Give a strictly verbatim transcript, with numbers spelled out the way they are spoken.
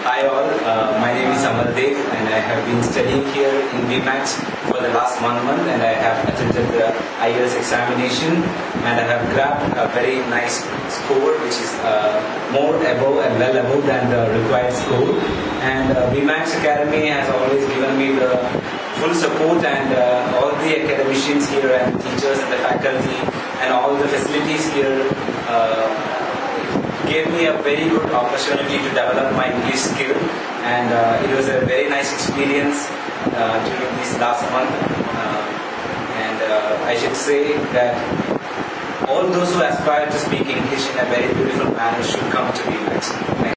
Hi all, uh, my name is Amal and I have been studying here in Bemax for the last one month and I have attended the I E L T S examination and I have grabbed a very nice score which is uh, more above and well above than the required score, and uh, Bemax Academy has always given me the full support, and uh, all the academicians here and teachers and the faculty and all the facilities here uh, gave me a very good opportunity to develop my English skill, and uh, it was a very nice experience uh, during this last month, uh, and uh, I should say that all those who aspire to speak English in a very beautiful manner should come to Bemax.